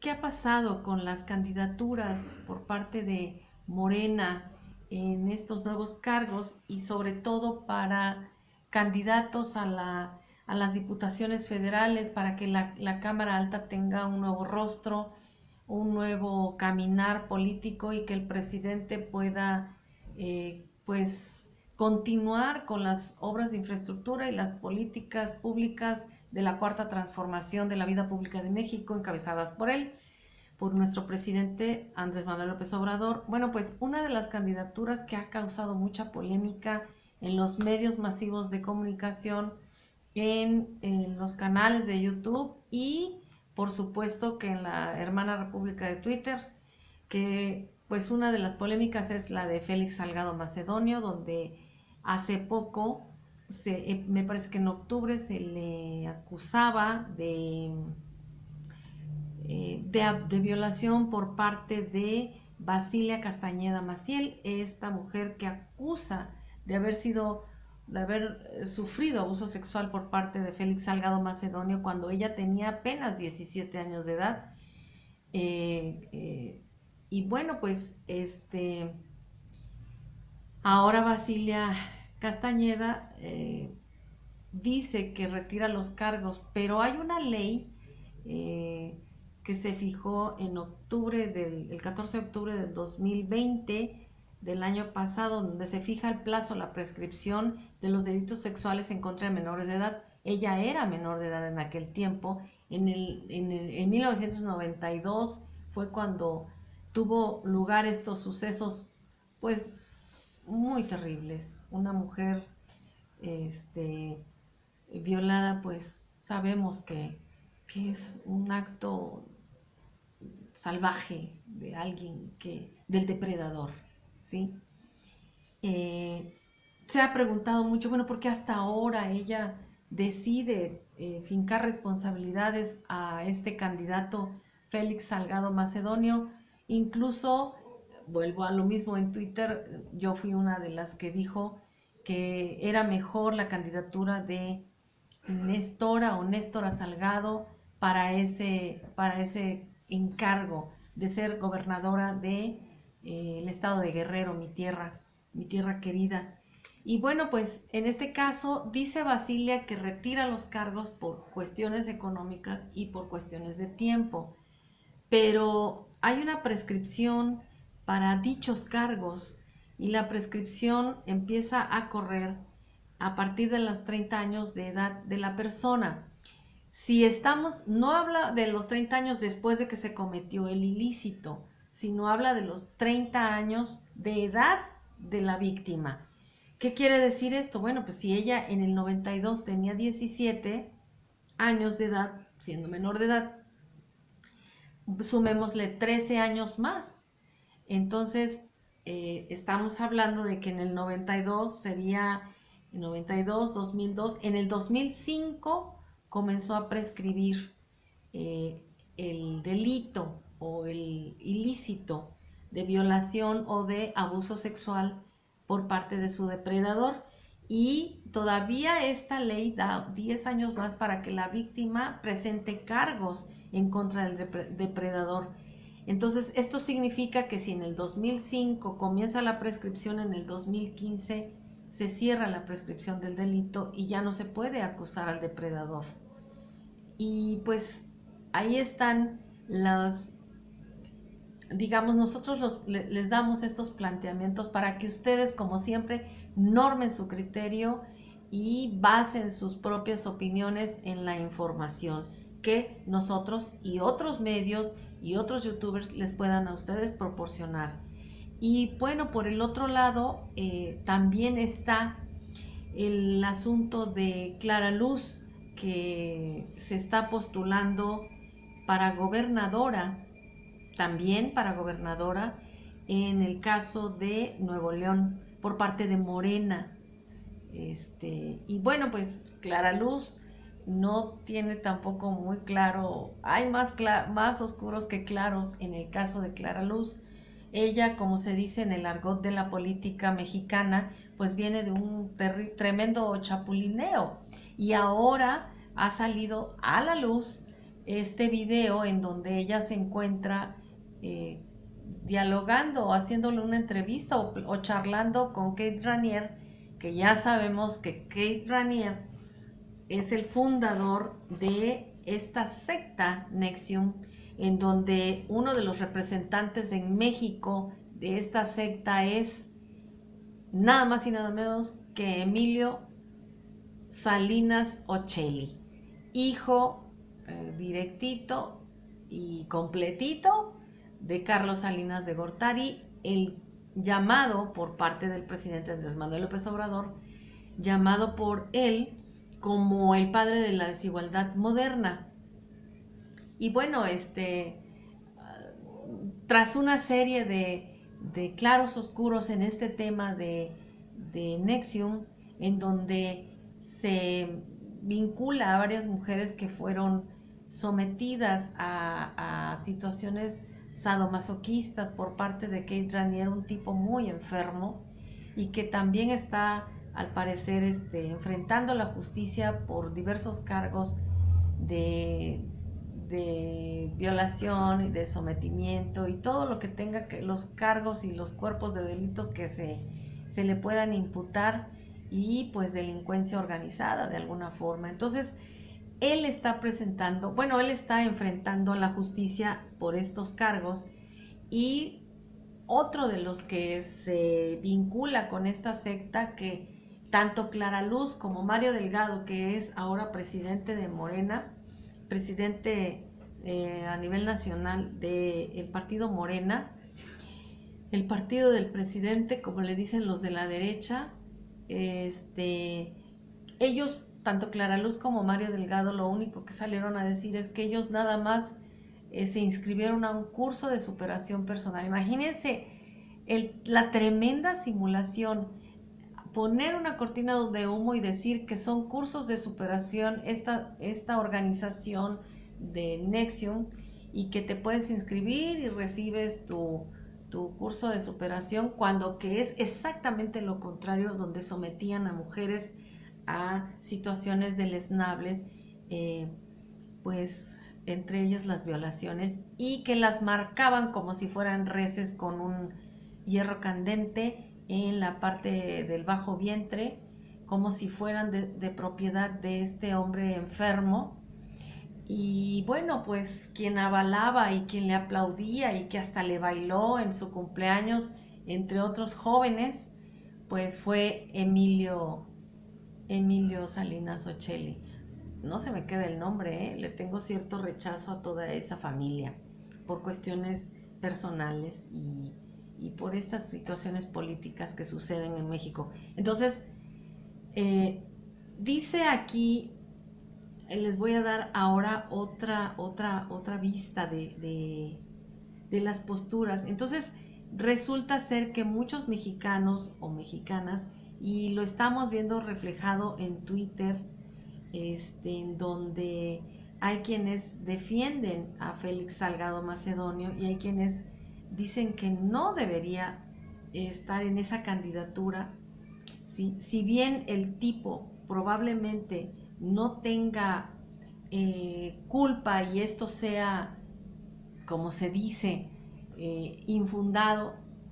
¿qué ha pasado con las candidaturas por parte de Morena en estos nuevos cargos y sobre todo para candidatos a las diputaciones federales para que la Cámara Alta tenga un nuevo rostro, un nuevo caminar político y que el presidente pueda pues continuar con las obras de infraestructura y las políticas públicas de la cuarta transformación de la vida pública de México encabezadas por él, por nuestro presidente Andrés Manuel López Obrador? Bueno, pues una de las candidaturas que ha causado mucha polémica en los medios masivos de comunicación, en los canales de YouTube y por supuesto que en la hermana república de Twitter, que pues una de las polémicas es la de Félix Salgado Macedonio, donde hace poco, me parece que en octubre se le acusaba de violación por parte de Basilia Castañeda Maciel, esta mujer que acusa de haber sufrido abuso sexual por parte de Félix Salgado Macedonio cuando ella tenía apenas 17 años de edad. Y bueno, pues ahora Basilia Castañeda dice que retira los cargos, pero hay una ley que se fijó en el 14 de octubre del 2020 del año pasado, donde se fija el plazo, la prescripción de los delitos sexuales en contra de menores de edad. Ella era menor de edad en aquel tiempo. En 1992 fue cuando tuvo lugar estos sucesos, pues muy terribles. Una mujer violada, pues sabemos que es un acto salvaje de alguien del depredador, ¿sí? Se ha preguntado mucho, bueno, ¿por qué hasta ahora ella decide fincar responsabilidades a este candidato Félix Salgado Macedonio? Incluso, vuelvo a lo mismo en Twitter, yo fui una de las que dijo que era mejor la candidatura de Néstora Salgado para ese encargo de ser gobernadora de el estado de Guerrero, mi tierra querida. Y bueno, pues en este caso dice Basilia que retira los cargos por cuestiones económicas y por cuestiones de tiempo, pero hay una prescripción para dichos cargos y la prescripción empieza a correr a partir de los 30 años de edad de la persona. Si estamos, no habla de los 30 años después de que se cometió el ilícito, sino habla de los 30 años de edad de la víctima. ¿Qué quiere decir esto? Bueno, pues si ella en el 92 tenía 17 años de edad, siendo menor de edad, sumémosle 13 años más. Entonces, estamos hablando de que en el 92 sería 92, 2002, en el 2005 comenzó a prescribir el delito o el ilícito de violación o de abuso sexual por parte de su depredador, y todavía esta ley da 10 años más para que la víctima presente cargos en contra del depredador. Entonces, esto significa que si en el 2005 comienza la prescripción, en el 2015 se cierra la prescripción del delito y ya no se puede acusar al depredador. Y pues ahí están digamos, nosotros les damos estos planteamientos para que ustedes, como siempre, normen su criterio y basen sus propias opiniones en la información que nosotros y otros medios y otros youtubers les puedan a ustedes proporcionar. Y bueno, por el otro lado, también está el asunto de Clara Luz, que se está postulando para gobernadora, también para gobernadora, en el caso de Nuevo León, por parte de Morena. Y bueno, pues Clara Luz no tiene tampoco muy claro, hay más oscuros que claros en el caso de Clara Luz. Ella, como se dice en el argot de la política mexicana, pues viene de un tremendo chapulineo y ahora ha salido a la luz este video en donde ella se encuentra dialogando o haciéndole una entrevista o charlando con Kate Raniere, que ya sabemos que Kate Raniere es el fundador de esta secta NXIVM, en donde uno de los representantes en México de esta secta es nada más y nada menos que Emilio Salinas Ocelli, hijo directito y completito de Carlos Salinas de Gortari, el llamado por parte del presidente Andrés Manuel López Obrador, llamado por él como el padre de la desigualdad moderna. Y bueno, tras una serie de claros oscuros en este tema de NXIVM, en donde se vincula a varias mujeres que fueron sometidas a situaciones sadomasoquistas por parte de Kate Raniere, un tipo muy enfermo, y que también está, al parecer, enfrentando la justicia por diversos cargos de violación y de sometimiento y todo lo que tenga que los cargos y los cuerpos de delitos que se le puedan imputar, y pues delincuencia organizada de alguna forma. Entonces él está enfrentando a la justicia por estos cargos, y otro de los que se vincula con esta secta, que tanto Clara Luz como Mario Delgado, que es ahora presidente de Morena, presidente a nivel nacional del partido Morena, el partido del presidente, como le dicen los de la derecha, ellos, tanto Clara Luz como Mario Delgado, lo único que salieron a decir es que ellos nada más se inscribieron a un curso de superación personal. Imagínense la tremenda simulación, poner una cortina de humo y decir que son cursos de superación esta organización de NXIVM, y que te puedes inscribir y recibes tu curso de superación, cuando que es exactamente lo contrario, donde sometían a mujeres a situaciones deleznables, pues entre ellas las violaciones, y que las marcaban como si fueran reses con un hierro candente en la parte del bajo vientre, como si fueran de propiedad de este hombre enfermo. Y bueno, pues quien avalaba y quien le aplaudía y que hasta le bailó en su cumpleaños, entre otros jóvenes, pues fue Emilio Salinas Ocelli. No se me queda el nombre, le tengo cierto rechazo a toda esa familia por cuestiones personales y por estas situaciones políticas que suceden en México. Entonces, dice aquí, les voy a dar ahora otra vista de las posturas. Entonces, resulta ser que muchos mexicanos o mexicanas, y lo estamos viendo reflejado en Twitter, en donde hay quienes defienden a Félix Salgado Macedonio y hay quienes dicen que no debería estar en esa candidatura. ¿Sí? Si bien el tipo probablemente no tenga culpa y esto sea, como se dice, infundado,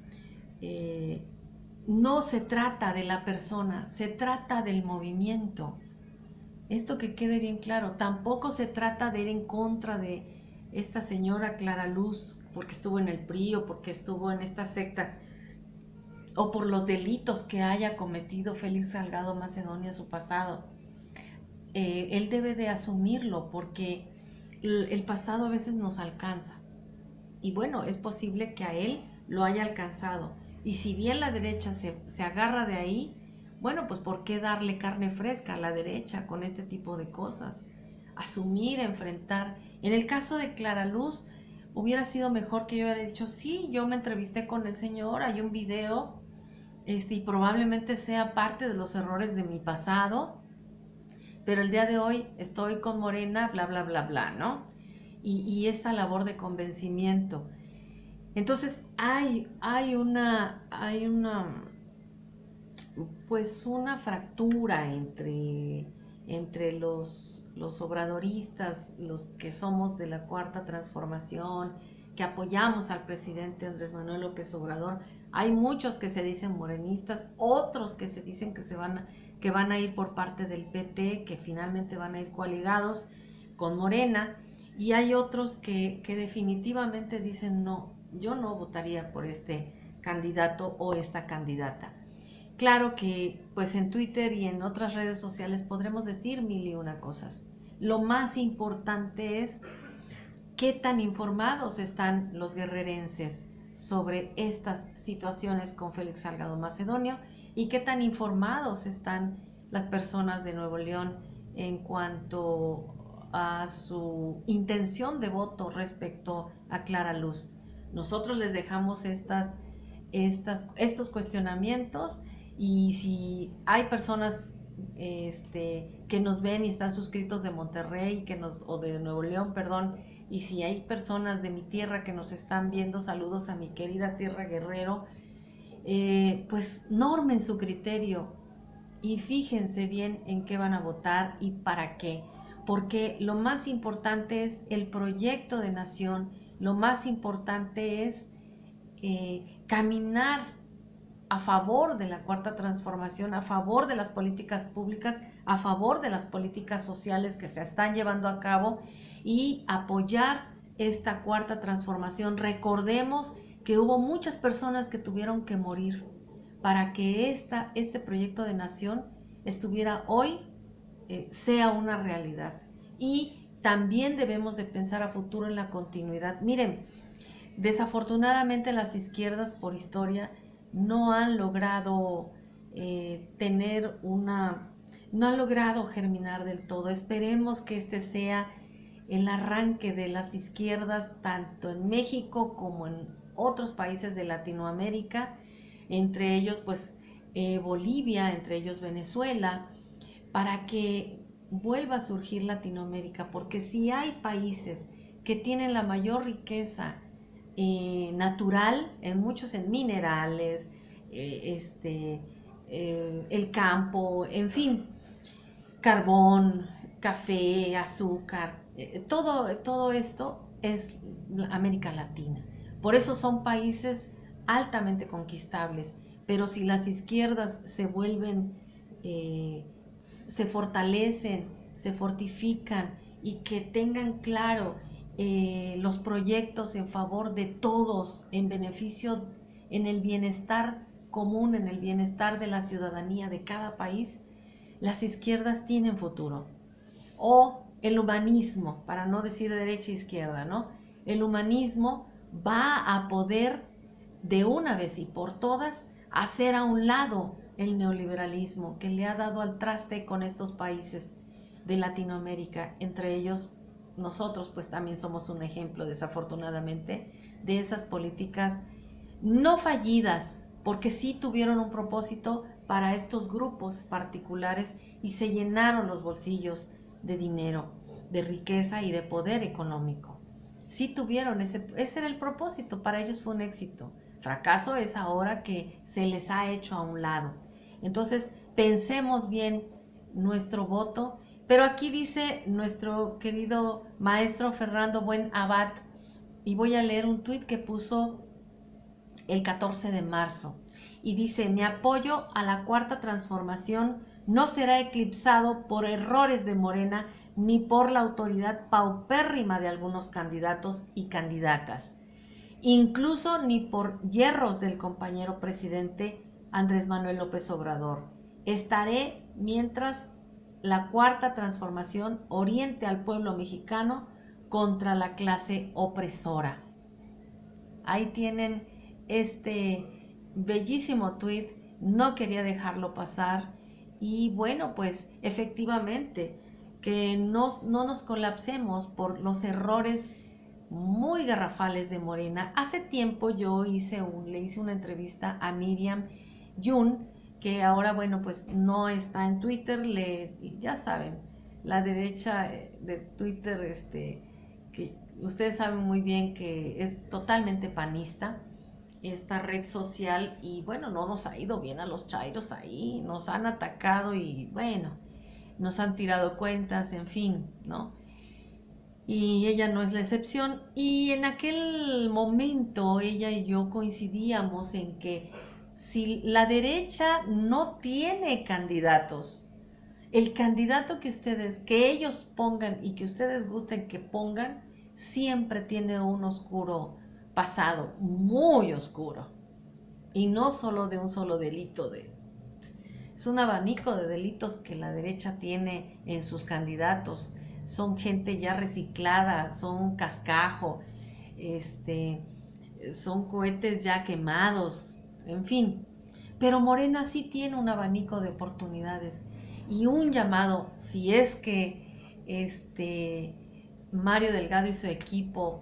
no se trata de la persona, se trata del movimiento. Esto que quede bien claro, tampoco se trata de ir en contra de esta señora Clara Luz porque estuvo en el PRI o porque estuvo en esta secta, o por los delitos que haya cometido Félix Salgado Macedonio en su pasado. Él debe de asumirlo, porque el pasado a veces nos alcanza. Y bueno, es posible que a él lo haya alcanzado. Y si bien la derecha se agarra de ahí, bueno, pues ¿por qué darle carne fresca a la derecha con este tipo de cosas? Asumir, enfrentar. En el caso de Clara Luz, hubiera sido mejor que yo hubiera dicho, sí, yo me entrevisté con el señor, hay un video, y probablemente sea parte de los errores de mi pasado, pero el día de hoy estoy con Morena, bla, bla, bla, bla, ¿no? Y esta labor de convencimiento. Entonces hay una pues una fractura entre los obradoristas, los que somos de la Cuarta Transformación, que apoyamos al presidente Andrés Manuel López Obrador, hay muchos que se dicen morenistas, otros que se dicen que van a ir por parte del PT, que finalmente van a ir coaligados con Morena, y hay otros que definitivamente dicen no, yo no votaría por este candidato o esta candidata. Claro que pues en Twitter y en otras redes sociales podremos decir mil y una cosas. Lo más importante es qué tan informados están los guerrerenses sobre estas situaciones con Félix Salgado Macedonio y qué tan informados están las personas de Nuevo León en cuanto a su intención de voto respecto a Clara Luz. Nosotros les dejamos estos cuestionamientos, y si hay personas que nos ven y están suscritos de Monterrey o de Nuevo León, perdón, y si hay personas de mi tierra que nos están viendo, saludos a mi querida tierra Guerrero, pues normen su criterio y fíjense bien en qué van a votar y para qué, porque lo más importante es el proyecto de nación, lo más importante es caminar a favor de la Cuarta Transformación, a favor de las políticas públicas, a favor de las políticas sociales que se están llevando a cabo y apoyar esta Cuarta Transformación. Recordemos que hubo muchas personas que tuvieron que morir para que este proyecto de nación estuviera hoy, sea una realidad. Y también debemos de pensar a futuro en la continuidad. Miren, desafortunadamente las izquierdas por historia no han logrado no han logrado germinar del todo. Esperemos que este sea el arranque de las izquierdas tanto en México como en otros países de Latinoamérica, entre ellos pues Bolivia, entre ellos Venezuela, para que vuelva a surgir Latinoamérica, porque si hay países que tienen la mayor riqueza natural, en muchos en minerales, el campo, en fin, carbón, café, azúcar, todo esto es América Latina. Por eso son países altamente conquistables, pero si las izquierdas se fortalecen, se fortifican y que tengan claro los proyectos en favor de todos, en beneficio, en el bienestar común, en el bienestar de la ciudadanía de cada país, las izquierdas tienen futuro. O el humanismo, para no decir derecha e izquierda, ¿no? El humanismo va a poder de una vez y por todas hacer a un lado el neoliberalismo que le ha dado al traste con estos países de Latinoamérica, entre ellos nosotros pues también somos un ejemplo, desafortunadamente, de esas políticas no fallidas, porque sí tuvieron un propósito para estos grupos particulares y se llenaron los bolsillos de dinero, de riqueza y de poder económico. Sí tuvieron ese era el propósito, para ellos fue un éxito. Fracaso es ahora que se les ha hecho a un lado. Entonces, pensemos bien nuestro voto. Pero aquí dice nuestro querido maestro Fernando Buen Abad, y voy a leer un tuit que puso el 14 de marzo, y dice: mi apoyo a la Cuarta Transformación no será eclipsado por errores de Morena ni por la autoridad paupérrima de algunos candidatos y candidatas, incluso ni por hierros del compañero presidente Andrés Manuel López Obrador. Estaré mientras la Cuarta Transformación oriente al pueblo mexicano contra la clase opresora. Ahí tienen este bellísimo tuit, no quería dejarlo pasar. Y bueno, pues efectivamente, que no nos colapsemos por los errores muy garrafales de Morena. Hace tiempo yo le hice una entrevista a Miriam Yun, que ahora, bueno, pues no está en Twitter, ya saben, la derecha de Twitter, que ustedes saben muy bien que es totalmente panista, esta red social, y bueno, no nos ha ido bien a los chairos ahí, nos han atacado y bueno, nos han tirado cuentas, en fin, ¿no? Y ella no es la excepción. Y en aquel momento ella y yo coincidíamos en que si la derecha no tiene candidatos, el candidato que ellos pongan y que ustedes gusten que pongan, siempre tiene un oscuro pasado, muy oscuro. Y no solo de un solo delito, es un abanico de delitos que la derecha tiene en sus candidatos. Son gente ya reciclada, son cascajo, son cohetes ya quemados, en fin. Pero Morena sí tiene un abanico de oportunidades y un llamado, si es que Mario Delgado y su equipo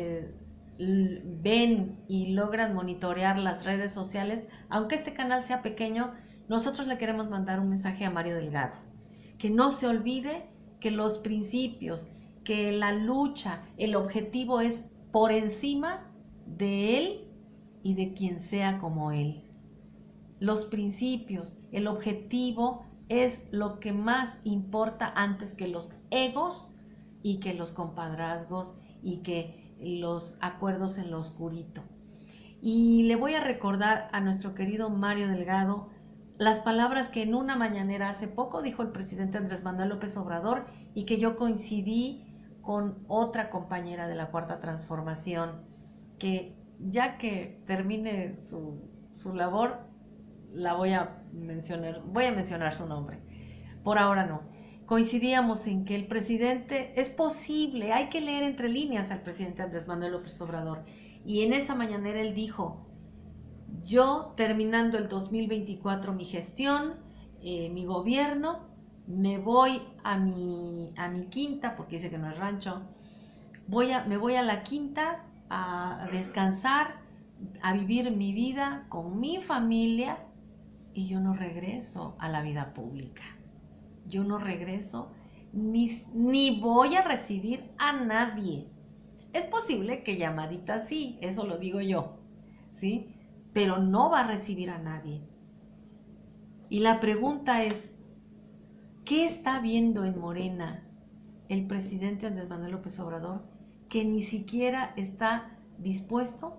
ven y logran monitorear las redes sociales, aunque este canal sea pequeño, nosotros le queremos mandar un mensaje a Mario Delgado, que no se olvide que los principios, que la lucha, el objetivo es por encima de él y de quien sea como él. Los principios, el objetivo es lo que más importa antes que los egos y que los compadrazgos y que los acuerdos en lo oscurito. Y le voy a recordar a nuestro querido Mario Delgado las palabras que en una mañanera hace poco dijo el presidente Andrés Manuel López Obrador y que yo coincidí con otra compañera de la Cuarta Transformación, que ya que termine su labor, voy a mencionar su nombre. Por ahora no. Coincidíamos en que el presidente, es posible, hay que leer entre líneas al presidente Andrés Manuel López Obrador. Y en esa mañanera él dijo: yo terminando el 2024 mi gestión, mi gobierno, me voy a mi quinta, porque dice que no es rancho, me voy a la quinta a descansar, a vivir mi vida con mi familia, y yo no regreso a la vida pública. Yo no regreso ni voy a recibir a nadie. Es posible que llamadita sí, eso lo digo yo, ¿sí? Pero no va a recibir a nadie. Y la pregunta es, ¿qué está viendo en Morena el presidente Andrés Manuel López Obrador que ni siquiera está dispuesto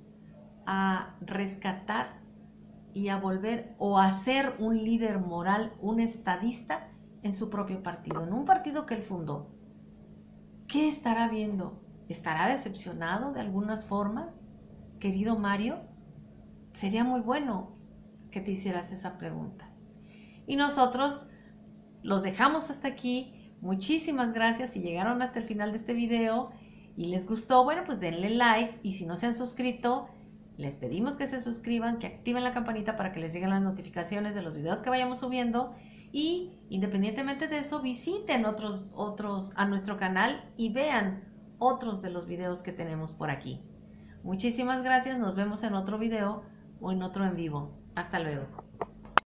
a rescatar y a volver o a ser un líder moral, un estadista en su propio partido, en un partido que él fundó? ¿Qué estará viendo? ¿Estará decepcionado de algunas formas, querido Mario? Sería muy bueno que te hicieras esa pregunta. Y nosotros los dejamos hasta aquí. Muchísimas gracias. Si llegaron hasta el final de este video y les gustó, bueno, pues denle like. Y si no se han suscrito, les pedimos que se suscriban, que activen la campanita para que les lleguen las notificaciones de los videos que vayamos subiendo. Y independientemente de eso, visiten otros a nuestro canal y vean otros de los videos que tenemos por aquí. Muchísimas gracias. Nos vemos en otro video o en otro en vivo. Hasta luego.